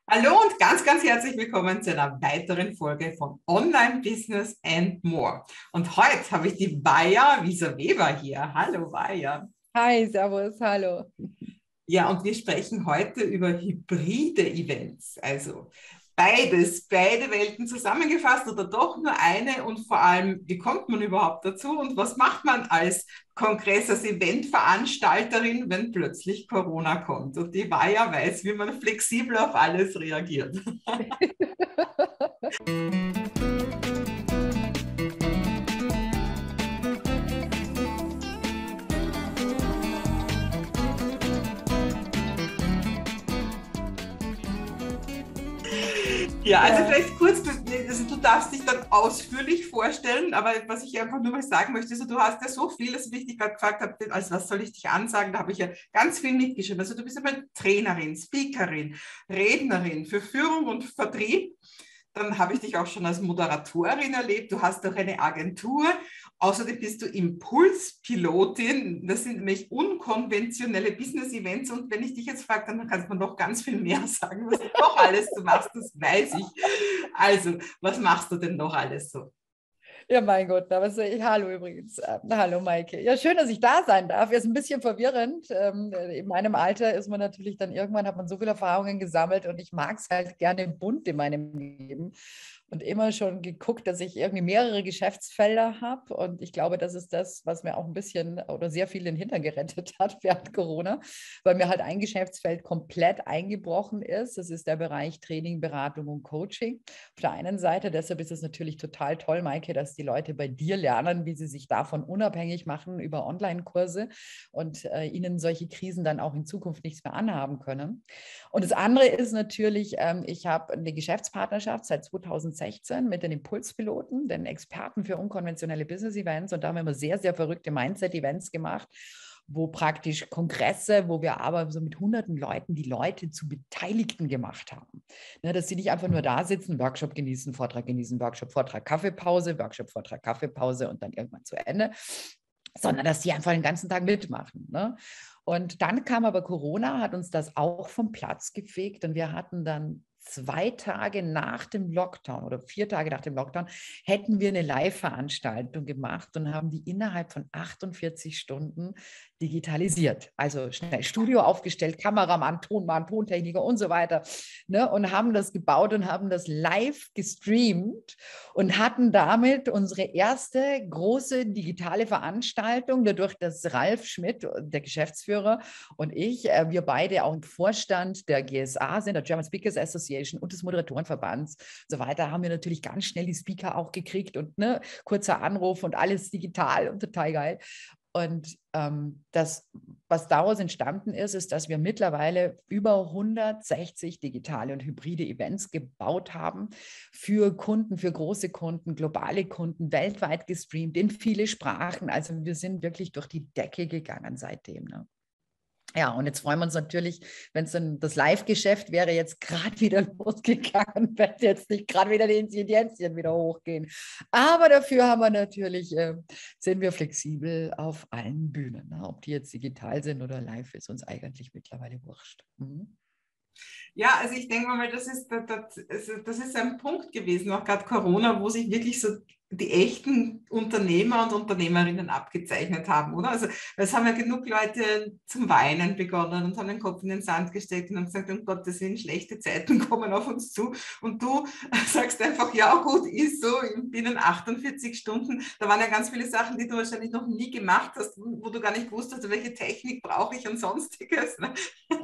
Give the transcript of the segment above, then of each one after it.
Hallo und ganz, ganz herzlich willkommen zu einer weiteren Folge von Online Business and More. Und heute habe ich die Vaja Wieser-Weber hier. Hallo Vaja. Hi, Servus, hallo. Ja, und wir sprechen heute über hybride Events, also beide Welten zusammengefasst oder doch nur eine und vor allem, wie kommt man überhaupt dazu und was macht man als Kongress, als Eventveranstalterin, wenn plötzlich Corona kommt? Und die Vaja weiß, wie man flexibel auf alles reagiert. Ja, also Ja, vielleicht kurz, also du darfst dich dann ausführlich vorstellen, aber was ich einfach nur mal sagen möchte, also du hast ja so viel, also wie ich dich gerade gefragt habe, als was soll ich dich ansagen, da habe ich ja ganz viel mitgeschrieben. Also du bist aber Trainerin, Speakerin, Rednerin für Führung und Vertrieb. Dann habe ich dich auch schon als Moderatorin erlebt. Du hast auch eine Agentur. Außerdem bist du Impulspilotin. Das sind nämlich unkonventionelle Business-Events. Und wenn ich dich jetzt frage, dann kannst du noch ganz viel mehr sagen, was du noch alles so machst. Das weiß ich. Also, was machst du denn noch alles so? ja, mein Gott, aber hallo übrigens. Hallo, Maike. Ja, schön, dass ich da sein darf. Ist ein bisschen verwirrend. In meinem Alter ist man natürlich dann irgendwann, hat man so viele Erfahrungen gesammelt und ich mag es halt gerne bunt in meinem Leben. Und immer schon geguckt, dass ich irgendwie mehrere Geschäftsfelder habe. Und ich glaube, das ist das, was mir auch ein bisschen oder sehr viel den Hintern gerettet hat während Corona, weil mir halt ein Geschäftsfeld komplett eingebrochen ist. Das ist der Bereich Training, Beratung und Coaching. Auf der einen Seite, deshalb ist es natürlich total toll, Maike, dass die Leute bei dir lernen, wie sie sich davon unabhängig machen über Online-Kurse und ihnen solche Krisen dann auch in Zukunft nichts mehr anhaben können. Und das andere ist natürlich, ich habe eine Geschäftspartnerschaft seit 2016 mit den Impulspiloten, den Experten für unkonventionelle Business-Events. Und da haben wir immer sehr, sehr verrückte Mindset-Events gemacht, wo praktisch Kongresse, wo wir aber so mit hunderten Leuten die Leute zu Beteiligten gemacht haben. Ne, dass sie nicht einfach nur da sitzen, Workshop genießen, Workshop, Vortrag, Kaffeepause, Workshop, Vortrag, Kaffeepause und dann irgendwann zu Ende, sondern dass die einfach den ganzen Tag mitmachen. Ne? Und dann kam aber Corona, hat uns das auch vom Platz gefegt und wir hatten dann 2 Tage nach dem Lockdown oder 4 Tage nach dem Lockdown hätten wir eine Live-Veranstaltung gemacht und haben die innerhalb von 48 Stunden digitalisiert. Also schnell Studio aufgestellt, Kameramann, Tonmann, Tontechniker und so weiter. Ne? Und haben das gebaut und haben das live gestreamt und hatten damit unsere erste große digitale Veranstaltung, dadurch, dass Ralf Schmidt, der Geschäftsführer, und ich, wir beide auch im Vorstand der GSA sind, der German Speakers Association und des Moderatorenverbands und so weiter, haben wir natürlich ganz schnell die Speaker auch gekriegt und ne, kurzer Anruf und alles digital und total geil. Und das, was daraus entstanden ist, ist, dass wir mittlerweile über 160 digitale und hybride Events gebaut haben für Kunden, für große Kunden, globale Kunden, weltweit gestreamt, in viele Sprachen. Also wir sind wirklich durch die Decke gegangen seitdem. Ne? Ja, und jetzt freuen wir uns natürlich, wenn es dann das Live-Geschäft wäre jetzt gerade wieder losgegangen, wenn jetzt nicht gerade wieder die Inzidenzien wieder hochgehen. Aber dafür haben wir natürlich, sind wir flexibel auf allen Bühnen. Ne? Ob die jetzt digital sind oder live, ist uns eigentlich mittlerweile wurscht. Mhm. Ja, also ich denke mal, das ist ein Punkt gewesen, auch gerade Corona, wo sich wirklich so die echten Unternehmer und Unternehmerinnen abgezeichnet haben, oder? Also es haben ja genug Leute zum Weinen begonnen und haben den Kopf in den Sand gesteckt und haben gesagt, um Gottes Willen, schlechte Zeiten kommen auf uns zu. Und du sagst einfach, ja gut, ist so, binnen 48 Stunden, da waren ja ganz viele Sachen, die du wahrscheinlich noch nie gemacht hast, wo du gar nicht wusstest, welche Technik brauche ich und sonstiges. Ne?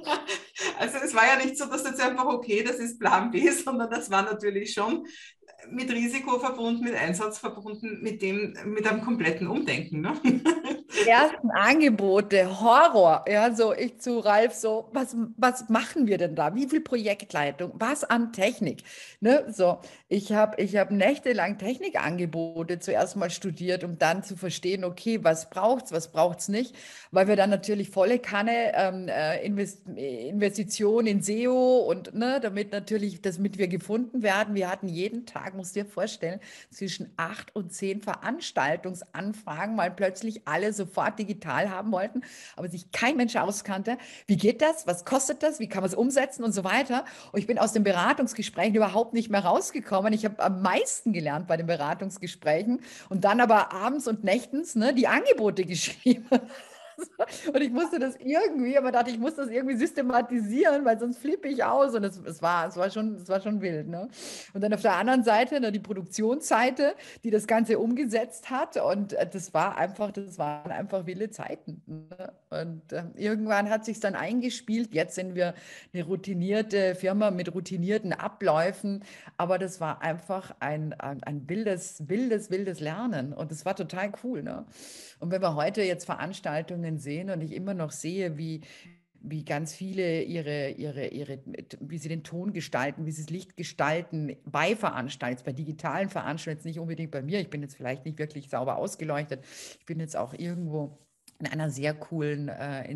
Also es war ja nicht so, dass jetzt einfach, okay, das ist Plan B, sondern das war natürlich schon mit Risiko verbunden, mit Einsatz verbunden, mit einem kompletten Umdenken. Ne? Ersten Angebote, Horror. Ja, so ich zu Ralf, so, was machen wir denn da? Wie viel Projektleitung? Was an Technik? Ne, so, ich hab nächtelang Technikangebote zuerst mal studiert, um dann zu verstehen, okay, was braucht's nicht? Weil wir dann natürlich volle Kanne Investition in SEO und ne, damit wir gefunden werden. Wir hatten jeden Tag, musst du dir vorstellen, zwischen 8 und 10 Veranstaltungsanfragen, weil plötzlich alle so sofort digital haben wollten, aber sich kein Mensch auskannte. Wie geht das? Was kostet das? Wie kann man es umsetzen und so weiter? Und ich bin aus den Beratungsgesprächen überhaupt nicht mehr rausgekommen. Ich habe am meisten gelernt bei den Beratungsgesprächen und dann aber abends und nächtens, ne, die Angebote geschrieben. Und ich musste das irgendwie, aber dachte, ich muss das irgendwie systematisieren, weil sonst flippe ich aus. Und es war schon wild. Ne? Und dann auf der anderen Seite, ne, die Produktionsseite, die das Ganze umgesetzt hat. Und das waren einfach wilde Zeiten. Ne? Und irgendwann hat sich dann eingespielt. Jetzt sind wir eine routinierte Firma mit routinierten Abläufen. Aber das war einfach ein wildes Lernen. Und das war total cool. Ne? Und wenn wir heute jetzt Veranstaltungen sehen und ich immer noch sehe, wie ganz viele wie sie den Ton gestalten, wie sie das Licht gestalten bei Veranstaltungen, bei digitalen Veranstaltungen, jetzt nicht unbedingt bei mir, ich bin jetzt vielleicht nicht wirklich sauber ausgeleuchtet, ich bin jetzt auch irgendwo in einer sehr coolen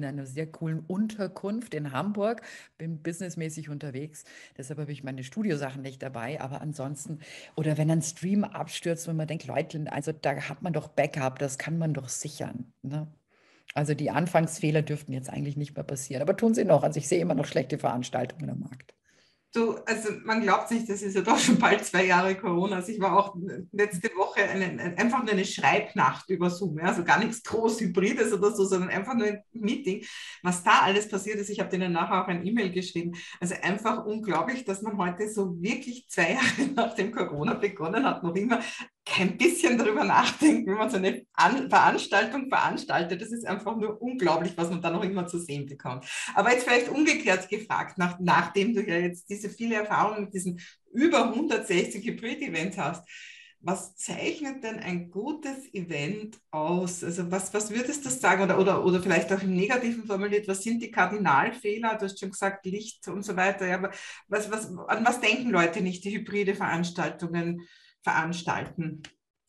Unterkunft in Hamburg, bin businessmäßig unterwegs, deshalb habe ich meine Studiosachen nicht dabei, aber ansonsten, oder wenn ein Stream abstürzt und man denkt, Leute, also da hat man doch Backup, das kann man doch sichern, ne? Also die Anfangsfehler dürften jetzt eigentlich nicht mehr passieren, aber tun sie noch. Also ich sehe immer noch schlechte Veranstaltungen am Markt. Du, also man glaubt nicht, das ist ja doch schon bald 2 Jahre Corona. Also ich war auch letzte Woche einfach nur eine Schreibnacht über Zoom, ja? Also gar nichts groß Hybrides oder so, sondern einfach nur ein Meeting. Was da alles passiert ist, ich habe denen nachher auch ein E-Mail geschrieben. Also einfach unglaublich, dass man heute so wirklich 2 Jahre nachdem Corona begonnen hat, noch immer kein bisschen darüber nachdenken, wenn man so eine Veranstaltung veranstaltet. Das ist einfach nur unglaublich, was man da noch immer zu sehen bekommt. Aber jetzt vielleicht umgekehrt gefragt, nachdem du ja jetzt diese viele Erfahrungen mit diesen über 160 Hybrid-Events hast, was zeichnet denn ein gutes Event aus? Also was würdest du sagen? Oder vielleicht auch im Negativen formuliert, was sind die Kardinalfehler? Du hast schon gesagt, Licht und so weiter. Ja, aber an was denken Leute nicht, die hybride Veranstaltungen veranstalten?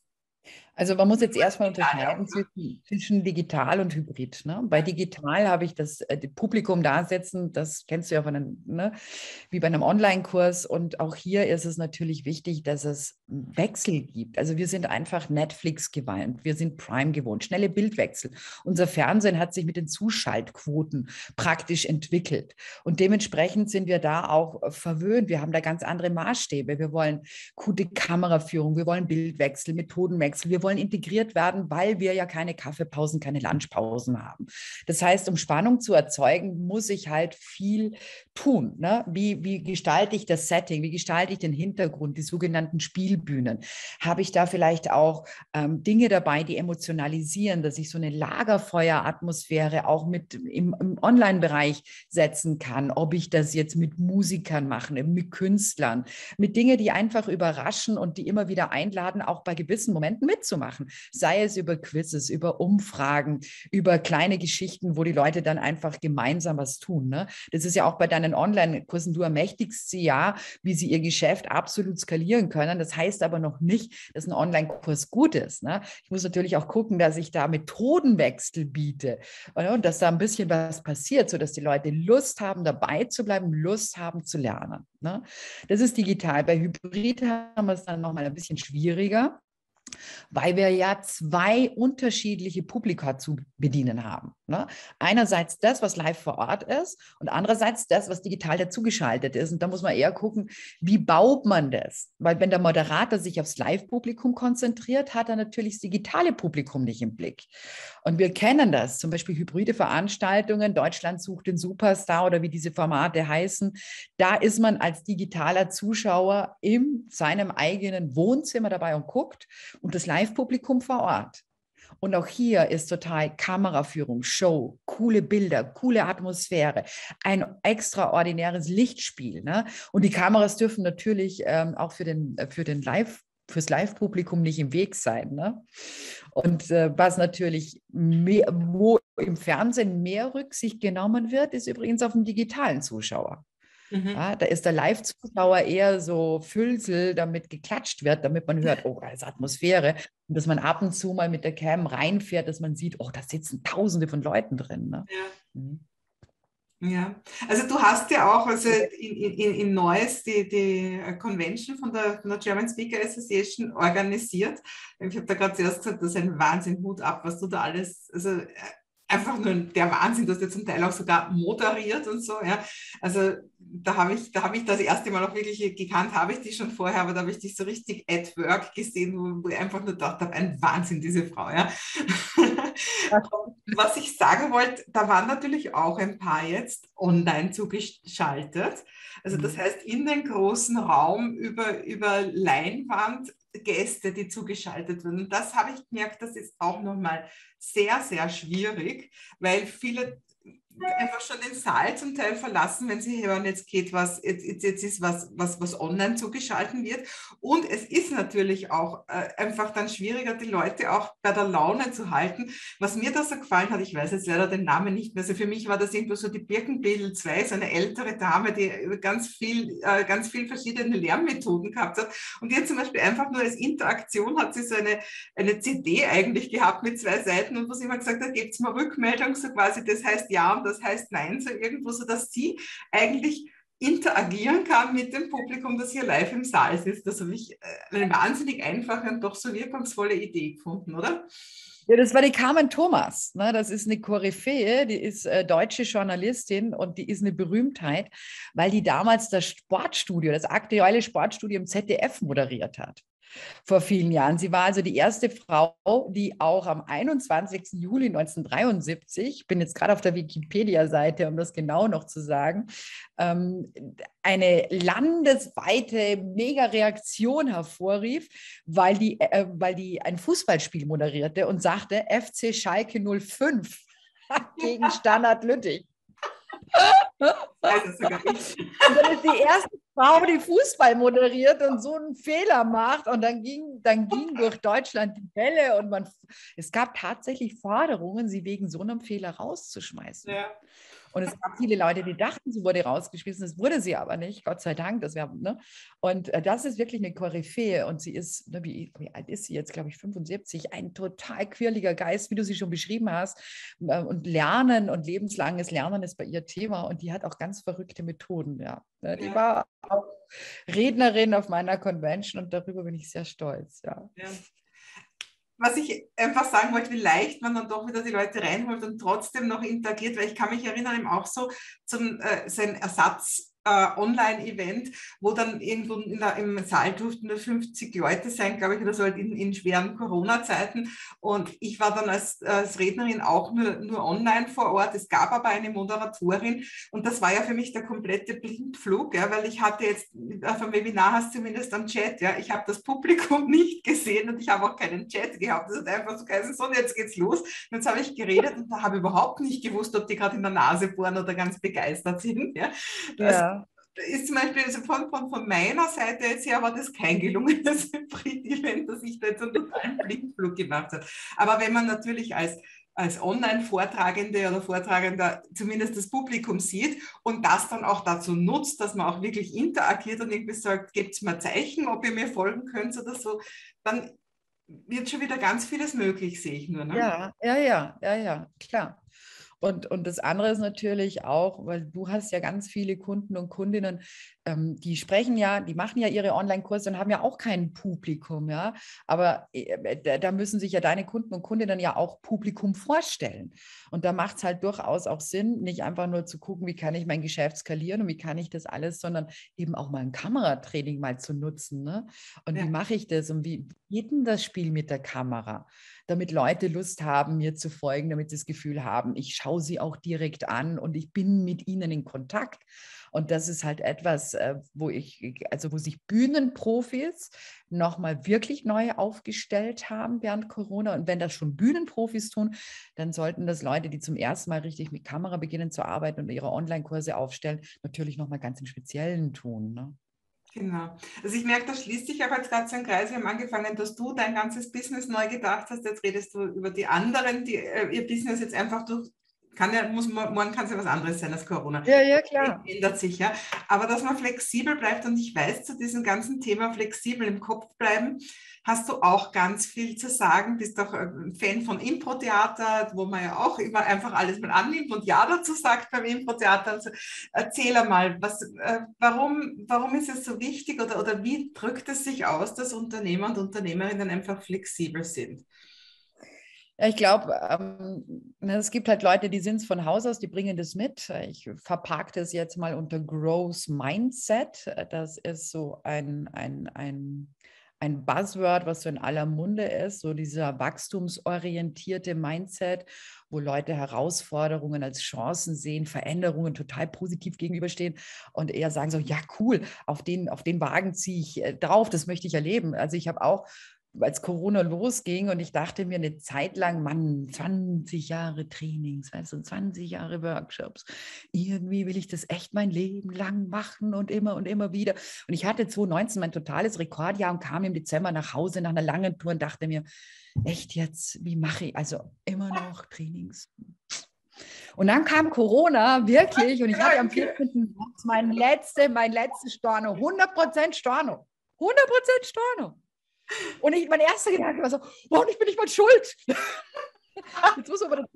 Also man muss jetzt erstmal unterscheiden zwischen digital und hybrid. Ne? Bei digital habe ich das Publikum da sitzen, das kennst du ja von einem, ne? Wie bei einem Online-Kurs. Und auch hier ist es natürlich wichtig, dass es Wechsel gibt. Also wir sind einfach Netflix gewohnt, wir sind Prime gewohnt, schnelle Bildwechsel. Unser Fernsehen hat sich mit den Zuschaltquoten praktisch entwickelt. Und dementsprechend sind wir da auch verwöhnt. Wir haben da ganz andere Maßstäbe. Wir wollen gute Kameraführung, wir wollen Bildwechsel, Methodenwechsel, wir wollen integriert werden, weil wir ja keine Kaffeepausen, keine Lunchpausen haben. Das heißt, um Spannung zu erzeugen, muss ich halt viel tun. Ne? Wie gestalte ich das Setting? Wie gestalte ich den Hintergrund, die sogenannten Spielbühnen? Habe ich da vielleicht auch Dinge dabei, die emotionalisieren, dass ich so eine Lagerfeueratmosphäre auch im Online-Bereich setzen kann? Ob ich das jetzt mit Musikern mache, mit Künstlern, mit Dingen, die einfach überraschen und die immer wieder einladen, auch bei gewissen Momenten mitzumachen. Sei es über Quizzes, über Umfragen, über kleine Geschichten, wo die Leute dann einfach gemeinsam was tun. Ne? Das ist ja auch bei deinen Online-Kursen, du ermächtigst sie ja, wie sie ihr Geschäft absolut skalieren können. Das heißt aber noch nicht, dass ein Online-Kurs gut ist. Ne? Ich muss natürlich auch gucken, dass ich da Methodenwechsel biete und dass da ein bisschen was passiert, sodass die Leute Lust haben, dabei zu bleiben, Lust haben zu lernen. Ne? Das ist digital. Bei Hybrid haben wir es dann nochmal ein bisschen schwieriger, weil wir ja zwei unterschiedliche Publika zu bedienen haben. Ne? Einerseits das, was live vor Ort ist und andererseits das, was digital dazugeschaltet ist. Und da muss man eher gucken, wie baut man das? Weil wenn der Moderator sich aufs Live-Publikum konzentriert, hat er natürlich das digitale Publikum nicht im Blick. Und wir kennen das, zum Beispiel hybride Veranstaltungen, Deutschland sucht den Superstar oder wie diese Formate heißen. Da ist man als digitaler Zuschauer in seinem eigenen Wohnzimmer dabei und guckt und das Live-Publikum vor Ort. Und auch hier ist total Kameraführung, Show, coole Bilder, coole Atmosphäre, ein extraordinäres Lichtspiel. Ne? Und die Kameras dürfen natürlich auch fürs Live-Publikum nicht im Weg sein. Ne? Und was natürlich wo im Fernsehen mehr Rücksicht genommen wird, ist übrigens auf den digitalen Zuschauer. Ja, da ist der Live-Zuschauer eher so Füllsel, damit geklatscht wird, damit man hört, oh, da ist Atmosphäre. Und dass man ab und zu mal mit der Cam reinfährt, dass man sieht, oh, da sitzen Tausende von Leuten drin. Ne? Ja. Mhm. Ja, also du hast ja auch also in Neuss die Convention von der German Speaker Association organisiert. Ich habe da gerade zuerst gesagt, das ist ein Wahnsinn, Hut ab, was du da alles, also einfach nur der Wahnsinn, du hast ja zum Teil auch sogar moderiert und so, ja. Also da habe ich das erste Mal auch wirklich gekannt, habe ich die schon vorher, aber da habe ich dich so richtig at work gesehen, wo ich einfach nur gedacht habe, ein Wahnsinn, diese Frau, ja. Was ich sagen wollte, da waren natürlich auch ein paar jetzt online zugeschaltet. Also das heißt, in den großen Raum über Leinwand Gäste, die zugeschaltet wurden. Und das habe ich gemerkt, das ist auch nochmal sehr, sehr schwierig, weil viele einfach schon den Saal zum Teil verlassen, wenn sie hören, jetzt geht was, jetzt ist was online zugeschaltet wird. Und es ist natürlich auch einfach dann schwieriger, die Leute auch bei der Laune zu halten. Was mir da so gefallen hat, ich weiß jetzt leider den Namen nicht mehr, also für mich war das irgendwo so die Birkenbedel 2, so eine ältere Dame, die ganz viel verschiedene Lernmethoden gehabt hat. Und die hat zum Beispiel einfach nur als Interaktion hat sie so eine CD eigentlich gehabt mit 2 Seiten und wo sie immer gesagt hat, gebt mal Rückmeldung, so quasi, das heißt ja und das heißt nein, so irgendwo, so dass sie eigentlich interagieren kann mit dem Publikum, das hier live im Saal sitzt. Das habe ich eine wahnsinnig einfache und doch so wirkungsvolle Idee gefunden, oder? Ja, das war die Carmen Thomas. Ne? Das ist eine Koryphäe, die ist deutsche Journalistin und die ist eine Berühmtheit, weil die damals das Sportstudio, das aktuelle Sportstudio im ZDF moderiert hat. Vor vielen Jahren. Sie war also die erste Frau, die auch am 21. Juli 1973, ich bin jetzt gerade auf der Wikipedia-Seite, um das genau noch zu sagen, eine landesweite Mega-Reaktion hervorrief, weil die ein Fußballspiel moderierte und sagte, FC Schalke 05 gegen Standard Lüttich. Also sogar ich. Und dann ist die erste Frau, die Fußball moderiert und so einen Fehler macht. Und dann ging durch Deutschland die Welle und es gab tatsächlich Forderungen, sie wegen so einem Fehler rauszuschmeißen. Ja. Und es gab viele Leute, die dachten, sie wurde rausgeschmissen. Das wurde sie aber nicht, Gott sei Dank. Ne? Und das ist wirklich eine Koryphäe. Und sie ist, ne, wie alt ist sie jetzt, glaube ich, 75, ein total quirliger Geist, wie du sie schon beschrieben hast. Und Lernen und lebenslanges Lernen ist bei ihr Thema. Und die hat auch ganz verrückte Methoden. Ja. Die war auch Rednerin auf meiner Convention und darüber bin ich sehr stolz. Ja. Was ich einfach sagen wollte, wie leicht man dann doch wieder die Leute reinholt und trotzdem noch interagiert, weil ich kann mich erinnern, eben auch so zum sein Ersatz Online-Event, wo dann irgendwo im Saal durften nur 50 Leute sein, glaube ich, oder so halt in schweren Corona-Zeiten. Und ich war dann als Rednerin auch nur online vor Ort. Es gab aber eine Moderatorin und das war ja für mich der komplette Blindflug, ja, weil ich hatte jetzt, auf dem Webinar hast du zumindest am Chat, ja, ich habe das Publikum nicht gesehen und ich habe auch keinen Chat gehabt. Das hat einfach so geheißen, so, jetzt geht's los. Und jetzt habe ich geredet und habe überhaupt nicht gewusst, ob die gerade in der Nase bohren oder ganz begeistert sind. Ja. Ist zum Beispiel also von meiner Seite jetzt her war das kein gelungenes Hybrid-Event, dass ich da jetzt einen totalen Blindflug gemacht habe. Aber wenn man natürlich als Online-Vortragende oder Vortragender zumindest das Publikum sieht und das dann auch dazu nutzt, dass man auch wirklich interagiert und irgendwie sagt, gebt mir Zeichen, ob ihr mir folgen könnt oder so, dann wird schon wieder ganz vieles möglich, sehe ich nur. Ne? Ja, klar. Und das andere ist natürlich auch, weil du hast ja ganz viele Kunden und Kundinnen, die machen ja ihre Online-Kurse und haben ja auch kein Publikum, ja. Aber da müssen sich ja deine Kunden und Kundinnen ja auch Publikum vorstellen. Und da macht es halt durchaus auch Sinn, nicht einfach nur zu gucken, wie kann ich mein Geschäft skalieren und wie kann ich das alles, sondern eben auch mal ein Kameratraining mal zu nutzen. Ne? Und wie mache ich das und wie geht denn das Spiel mit der Kamera? Damit Leute Lust haben, mir zu folgen, damit sie das Gefühl haben, ich schaue sie auch direkt an und ich bin mit ihnen in Kontakt. Und das ist halt etwas, wo sich Bühnenprofis nochmal wirklich neu aufgestellt haben während Corona. Und wenn das schon Bühnenprofis tun, dann sollten das Leute, die zum ersten Mal richtig mit Kamera beginnen zu arbeiten und ihre Online-Kurse aufstellen, natürlich nochmal ganz im Speziellen tun. Ne? Genau. Also ich merke, da schließt sich aber jetzt gerade so ein Kreis. Wir haben angefangen, dass du dein ganzes Business neu gedacht hast. Jetzt redest du über die anderen, die ihr Business jetzt einfach durch morgen kann es ja was anderes sein als Corona. Ja, ja, klar. Ändert sich, ja. Aber dass man flexibel bleibt, und ich weiß, zu diesem ganzen Thema flexibel im Kopf bleiben, hast du auch ganz viel zu sagen. Bist doch ein Fan von Impro-Theater, wo man ja auch immer einfach alles mal annimmt und Ja dazu sagt beim Impro-Theater. Also erzähl einmal, warum ist es so wichtig oder wie drückt es sich aus, dass Unternehmer und Unternehmerinnen einfach flexibel sind? Ja, ich glaube, es gibt halt Leute, die sind es von Haus aus, die bringen das mit. Ich verpacke das jetzt mal unter Growth Mindset. Das ist so ein Buzzword, was so in aller Munde ist, so dieser wachstumsorientierte Mindset, wo Leute Herausforderungen als Chancen sehen, Veränderungen total positiv gegenüberstehen und eher sagen so, ja cool, auf den Wagen ziehe ich drauf, das möchte ich erleben. Also ich habe auch, als Corona losging und ich dachte mir eine Zeit lang, Mann, 20 Jahre Trainings, weißt du, 20 Jahre Workshops. Irgendwie will ich das echt mein Leben lang machen und immer wieder. Und ich hatte 2019 mein totales Rekordjahr und kam im Dezember nach Hause nach einer langen Tour und dachte mir, echt jetzt, wie mache ich, also immer noch Trainings. Und dann kam Corona, wirklich, und ich hatte am 14. März mein letztes Storno, 100% Storno, 100% Storno. Und mein erster Gedanke war so, wow, ich bin nicht mal schuld. Jetzt muss man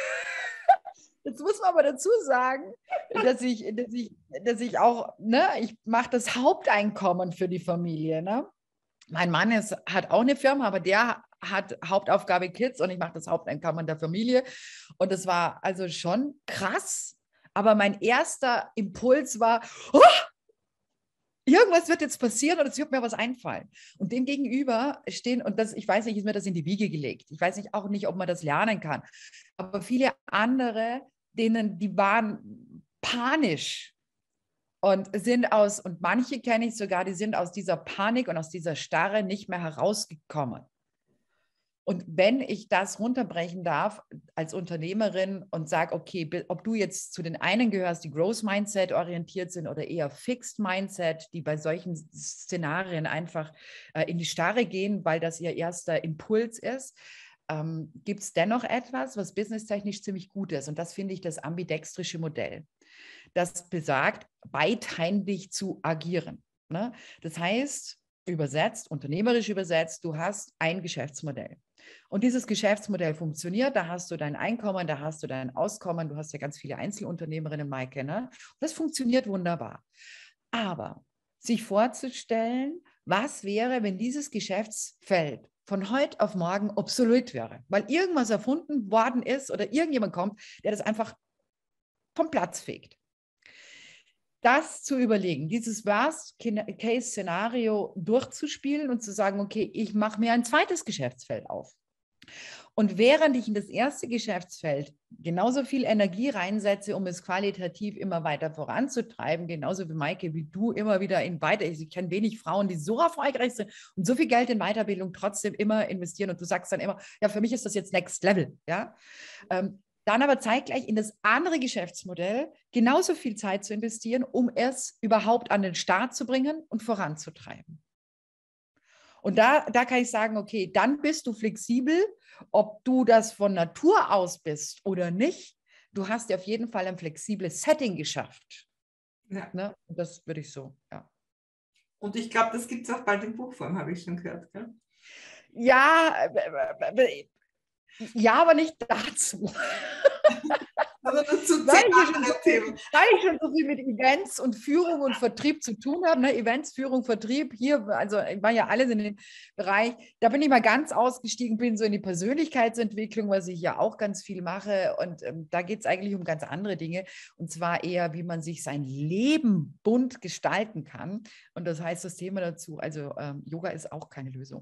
aber dazu sagen, dass ich auch, ne, ich mache das Haupteinkommen für die Familie. Ne? Mein Mann hat auch eine Firma, aber der hat Hauptaufgabe Kids und ich mache das Haupteinkommen der Familie. Und das war also schon krass. Aber mein erster Impuls war, oh, irgendwas wird jetzt passieren und es wird mir was einfallen. Und dem gegenüber stehen, und das, ich weiß nicht, ist mir das in die Wiege gelegt. Ich weiß nicht, auch nicht, ob man das lernen kann. Aber viele andere, die waren panisch und und manche kenne ich sogar, die sind aus dieser Panik und aus dieser Starre nicht mehr herausgekommen. Und wenn ich das runterbrechen darf als Unternehmerin und sage, okay, ob du jetzt zu den einen gehörst, die Growth Mindset orientiert sind oder eher Fixed Mindset, die bei solchen Szenarien einfach in die Starre gehen, weil das ihr erster Impuls ist, gibt es dennoch etwas, was businesstechnisch ziemlich gut ist. Und das finde ich das ambidextrische Modell. Das besagt, beidhändig zu agieren. Ne? Das heißt, unternehmerisch übersetzt, du hast ein Geschäftsmodell. Und dieses Geschäftsmodell funktioniert, da hast du dein Einkommen, da hast du dein Auskommen, du hast ja ganz viele Einzelunternehmerinnen, Maike, ne? Und das funktioniert wunderbar. Aber sich vorzustellen, was wäre, wenn dieses Geschäftsfeld von heute auf morgen obsolet wäre, weil irgendwas erfunden worden ist oder irgendjemand kommt, der das einfach vom Platz fegt. Das zu überlegen, dieses Worst-Case-Szenario durchzuspielen und zu sagen, okay, ich mache mir ein zweites Geschäftsfeld auf. Und während ich in das erste Geschäftsfeld genauso viel Energie reinsetze, um es qualitativ immer weiter voranzutreiben, genauso wie Maike, wie du immer wieder ich kenne wenig Frauen, die so erfolgreich sind und so viel Geld in Weiterbildung trotzdem immer investieren und du sagst dann immer, ja, für mich ist das jetzt Next Level, ja. Dann aber zeitgleich in das andere Geschäftsmodell genauso viel Zeit zu investieren, um es überhaupt an den Start zu bringen und voranzutreiben. Und da kann ich sagen, okay, dann bist du flexibel, ob du das von Natur aus bist oder nicht. Du hast dir auf jeden Fall ein flexibles Setting geschafft. Ja. Ne? Und das würde ich so, ja. Und ich glaube, das gibt es auch bald in Buchform, habe ich schon gehört. Gell? Ja, aber nicht dazu. Aber dazu weil ich schon so viel mit Events und Führung und Vertrieb zu tun habe, ne? Events, Führung, Vertrieb, hier, also ich war ja alles in dem Bereich, da bin ich mal ganz ausgestiegen, bin so in die Persönlichkeitsentwicklung, was ich ja auch ganz viel mache und da geht es eigentlich um ganz andere Dinge und zwar eher, wie man sich sein Leben bunt gestalten kann und das heißt das Thema dazu, also Yoga ist auch keine Lösung.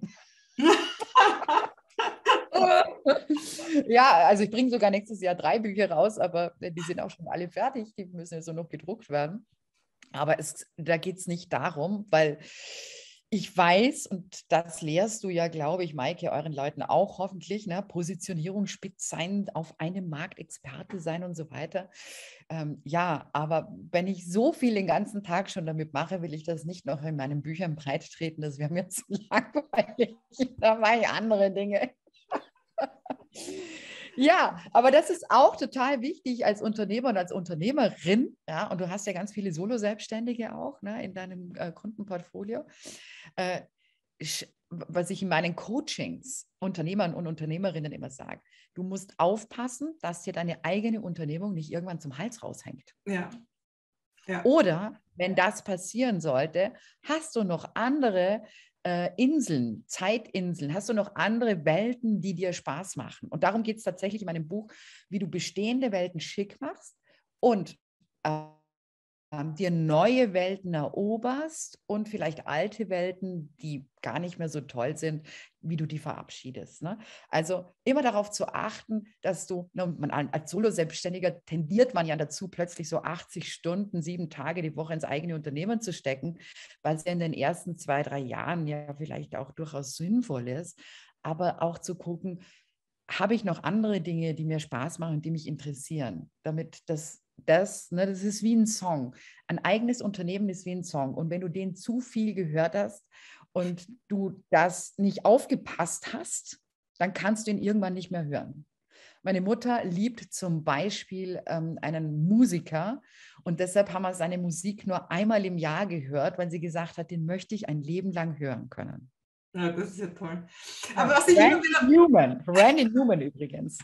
Ja, also ich bringe sogar nächstes Jahr 3 Bücher raus, aber die sind auch schon alle fertig, die müssen jetzt nur noch gedruckt werden. Aber da geht es nicht darum, weil ich weiß, und das lehrst du ja, glaube ich, Maike, euren Leuten auch hoffentlich, ne? Positionierung, spitz sein, auf einem Markt Experte sein und so weiter. Ja, aber wenn ich so viel den ganzen Tag schon damit mache, will ich das nicht noch in meinen Büchern breit treten. Das wäre mir zu langweilig. Da mache ich andere Dinge. Ja, aber das ist auch total wichtig als Unternehmer und als Unternehmerin. Ja, und du hast ja ganz viele Solo-Selbstständige auch, ne, in deinem Kundenportfolio. Äh, Was ich in meinen Coachings Unternehmern und Unternehmerinnen immer sage, du musst aufpassen, dass dir deine eigene Unternehmung nicht irgendwann zum Hals raushängt. Ja, ja. Oder wenn das passieren sollte, hast du noch andere Inseln, Zeitinseln, hast du noch andere Welten, die dir Spaß machen. Und darum geht es tatsächlich in meinem Buch, wie du bestehende Welten schick machst und dir neue Welten eroberst und vielleicht alte Welten, die gar nicht mehr so toll sind, wie du die verabschiedest. Ne? Also immer darauf zu achten, dass du, als Solo-Selbstständiger tendiert man ja dazu, plötzlich so 80 Stunden, 7 Tage die Woche ins eigene Unternehmen zu stecken, weil es ja in den ersten 2, 3 Jahren ja vielleicht auch durchaus sinnvoll ist, aber auch zu gucken, habe ich noch andere Dinge, die mir Spaß machen, die mich interessieren, damit das ist wie ein Song. Ein eigenes Unternehmen ist wie ein Song. Und wenn du den zu viel gehört hast und du das nicht aufgepasst hast, dann kannst du ihn irgendwann nicht mehr hören. Meine Mutter liebt zum Beispiel einen Musiker und deshalb haben wir seine Musik nur einmal im Jahr gehört, weil sie gesagt hat, den möchte ich ein Leben lang hören können. Ja, das ist ja toll. Ja, Aber was ich immer wieder... Randy Newman übrigens.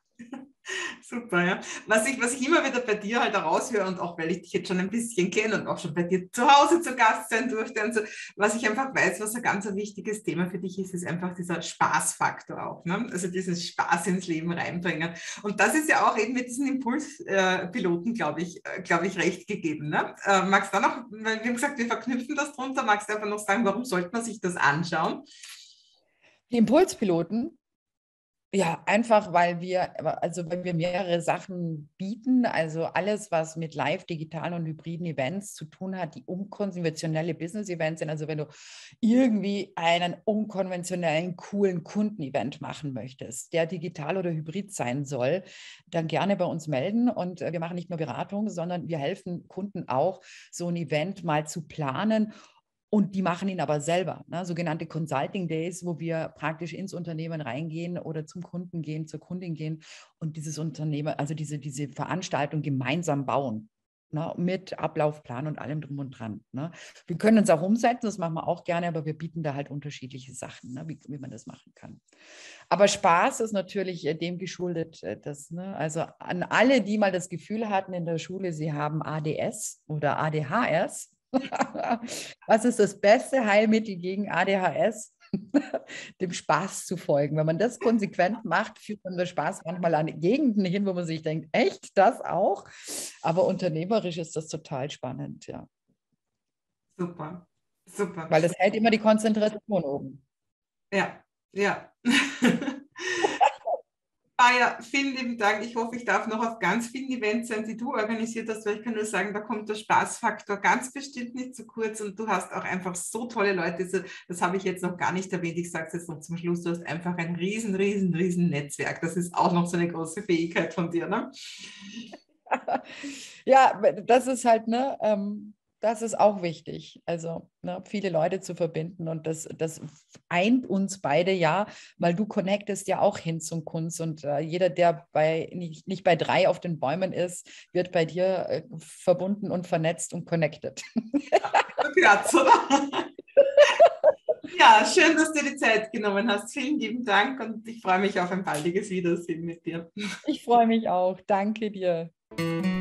Super, ja. Was ich immer wieder bei dir halt raushöre und auch weil ich dich jetzt schon ein bisschen kenne und auch schon bei dir zu Hause zu Gast sein durfte und so, was ich einfach weiß, was ein ganz wichtiges Thema für dich ist, ist einfach dieser Spaßfaktor auch, ne? Also diesen Spaß ins Leben reinbringen. Und das ist ja auch eben mit diesen Impulspiloten, glaube ich, recht gegeben, ne? Magst du da noch, weil wir haben gesagt, wir verknüpfen das drunter, magst du einfach noch sagen, warum sollte man sich das anschauen? Die Impulspiloten, ja, einfach, weil wir mehrere Sachen bieten, also alles, was mit live, digitalen und hybriden Events zu tun hat, die unkonventionelle Business-Events sind. Also wenn du irgendwie einen unkonventionellen, coolen Kundenevent machen möchtest, der digital oder hybrid sein soll, dann gerne bei uns melden. Und wir machen nicht nur Beratung, sondern wir helfen Kunden auch, so ein Event mal zu planen. Und die machen ihn aber selber, ne? Sogenannte Consulting Days, wo wir praktisch ins Unternehmen reingehen oder zum Kunden gehen, zur Kundin gehen und dieses Unternehmen, also diese Veranstaltung gemeinsam bauen, ne? Mit Ablaufplan und allem drum und dran. Ne? Wir können uns auch umsetzen, das machen wir auch gerne, aber wir bieten da halt unterschiedliche Sachen, ne? Wie man das machen kann. Aber Spaß ist natürlich dem geschuldet, also an alle, die mal das Gefühl hatten in der Schule, sie haben ADS oder ADHS. Was ist das beste Heilmittel gegen ADHS? Dem Spaß zu folgen. Wenn man das konsequent macht, führt man der Spaß manchmal an Gegenden hin, wo man sich denkt, echt, das auch? Aber unternehmerisch ist das total spannend, ja. Super, super. Weil das hält immer die Konzentration oben. Ja, ja. Maja, vielen lieben Dank. Ich hoffe, ich darf noch auf ganz vielen Events sein, die du organisiert hast, weil ich kann nur sagen, da kommt der Spaßfaktor ganz bestimmt nicht zu kurz und du hast auch einfach so tolle Leute. Das habe ich jetzt noch gar nicht erwähnt. Ich sage es jetzt noch zum Schluss. Du hast einfach ein riesen Netzwerk. Das ist auch noch so eine große Fähigkeit von dir, ne? Ja, das ist halt, das ist auch wichtig, also viele Leute zu verbinden und das eint uns beide ja, weil du connectest ja auch hin zum Kunst und jeder, der nicht bei 3 auf den Bäumen ist, wird bei dir verbunden und vernetzt und connected. Grazie, oder? Ja, schön, dass du dir die Zeit genommen hast. Vielen lieben Dank und ich freue mich auf ein baldiges Wiedersehen mit dir. Ich freue mich auch. Danke dir.